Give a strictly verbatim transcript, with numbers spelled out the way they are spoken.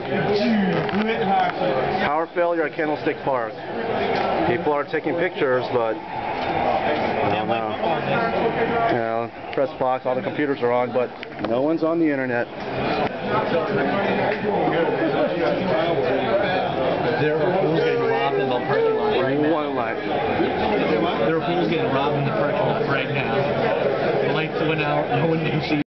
Power failure at Candlestick Park. People are taking pictures, but I don't know. You know, press box, all the computers are on, but no one's on the internet. There are fools getting robbed in the parking lot right now. One light. There are fools getting robbed in the parking lot right now. The lights went out, no one can see.